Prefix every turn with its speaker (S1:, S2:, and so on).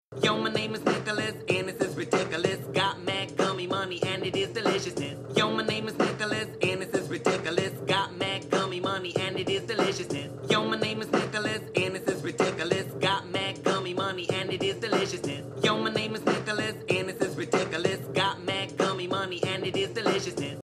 S1: Yo, my name is Nicholas, and this is ridiculous. Got mad gummy money, and it is deliciousness. Yo, my name is Nicholas, and this is ridiculous. Got mad gummy money, and it is deliciousness. Yo, my name is